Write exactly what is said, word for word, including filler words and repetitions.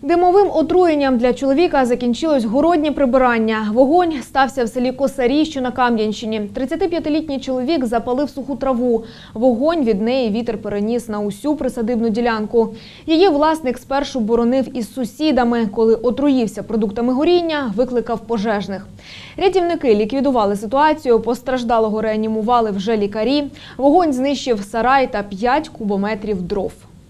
Димовим отруєнням для чоловіка закінчилось городнє прибирання. Вогонь стався в селі Косарі, що на Кам'янщині. тридцятип'ятилітній чоловік запалив суху траву. Вогонь від неї вітер переніс на усю присадибну ділянку. Її власник спершу боронив із сусідами. Коли отруївся продуктами горіння, викликав пожежних. Рятівники ліквідували ситуацію, постраждалого реанімували вже лікарі. Вогонь знищив сарай та п'ять кубометрів дров.